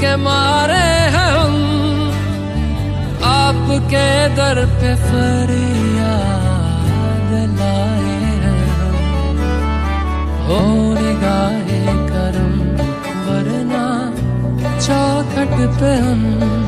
मारे हैं हम, आपके दर पे फरियाद लाए हैं हम। हो निगाहे करम वरना चौखट पे हम